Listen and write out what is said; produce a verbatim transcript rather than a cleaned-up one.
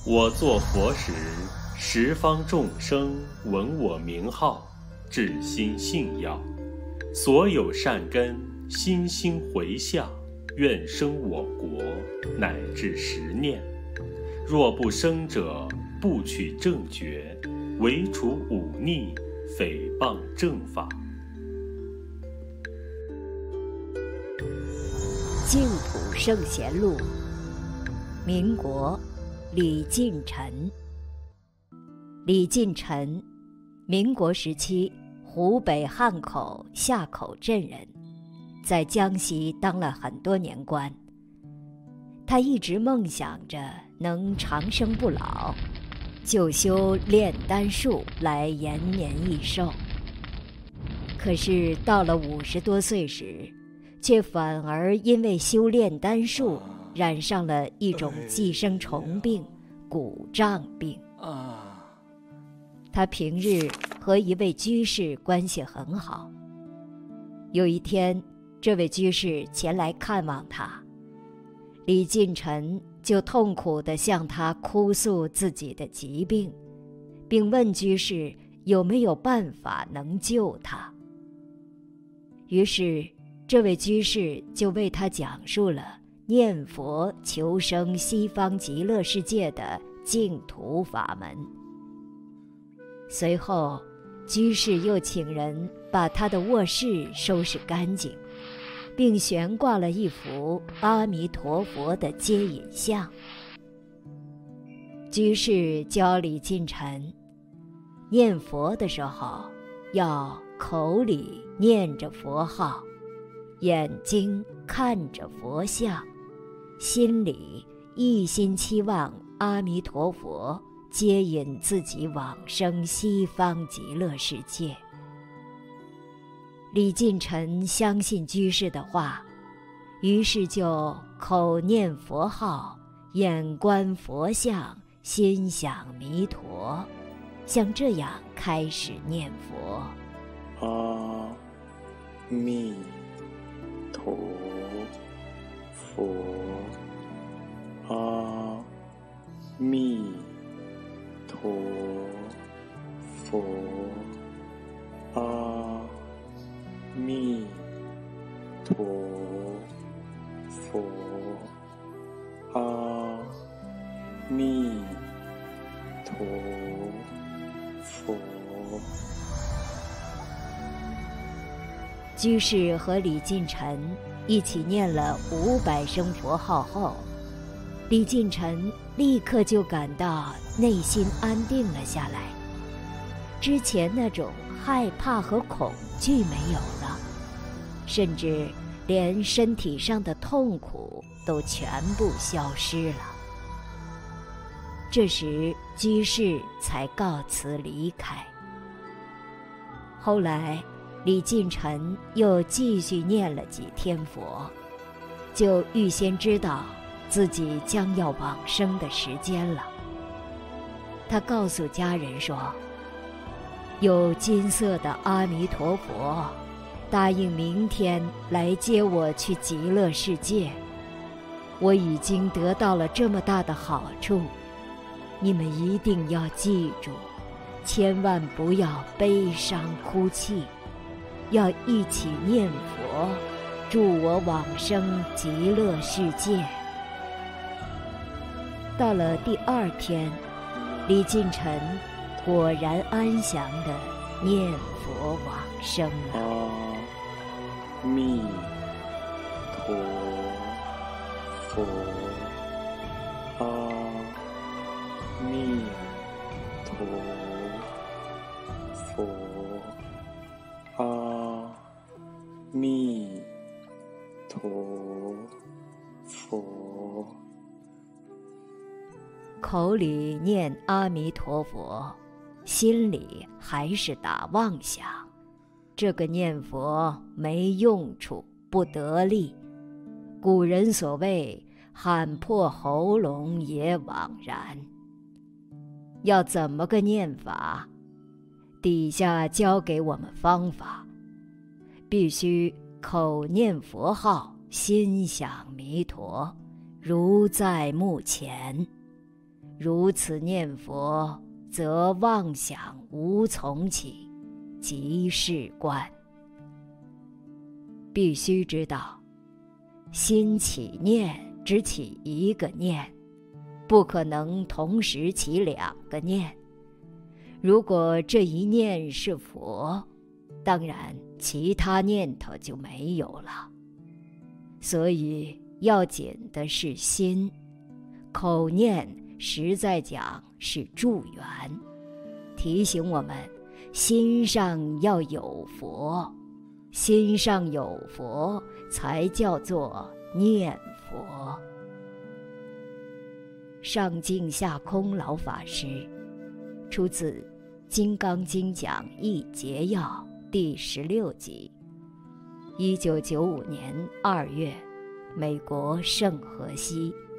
我作佛时，十方众生闻我名号，至心信要，所有善根心心回向，愿生我国，乃至十念。若不生者，不取正觉，唯除忤逆，诽谤正法。 净土圣贤录，民国，李近臣。李近臣，民国时期湖北汉口夏口镇人，在江西当了很多年官。他一直梦想着能长生不老，就修炼丹术来延年益寿。可是到了五十多岁时，却反而因为修炼丹术染上了一种寄生虫病——骨胀病。他平日和一位居士关系很好。有一天，这位居士前来看望他，李近臣就痛苦地向他哭诉自己的疾病，并问居士有没有办法能救他。于是这位居士就为他讲述了念佛求生西方极乐世界的净土法门。随后，居士又请人把他的卧室收拾干净，并悬挂了一幅阿弥陀佛的接引像。居士教李近臣，念佛的时候要口里念着佛号，眼睛看着佛像，心里一心期望阿弥陀佛接引自己往生西方极乐世界。李近臣相信居士的话，于是就口念佛号，眼观佛像，心想弥陀，像这样开始念佛： 阿弥陀佛，阿弥陀佛，阿弥陀佛，阿弥陀佛。 居士和李近臣一起念了五百声佛号后，李近臣立刻就感到内心安定了下来，之前那种害怕和恐惧没有了，甚至连身体上的痛苦都全部消失了。这时居士才告辞离开。后来李近臣又继续念了几天佛，就预先知道自己将要往生的时间了。他告诉家人说，有金色的阿弥陀佛答应明天来接我去极乐世界，我已经得到了这么大的好处，你们一定要记住，千万不要悲伤哭泣，要一起念佛，助我往生极乐世界。到了第二天，李近臣果然安详地念佛往生了。 阿弥陀佛，阿弥陀佛，阿弥陀佛。 口里念阿弥陀佛，心里还是打妄想，这个念佛没用处，不得力。古人所谓喊破喉咙也枉然。要怎么个念法？底下教给我们方法，必须口念佛号，心想弥陀，如在目前。 如此念佛，则妄想无从起，即是观。必须知道，心起念只起一个念，不可能同时起两个念。如果这一念是佛，当然其他念头就没有了。所以要紧的是心，口念实在讲是助缘，提醒我们心上要有佛，心上有佛才叫做念佛。上净下空老法师出自《金刚经讲义节要》第十六集，一九九五年二月，美国圣荷西。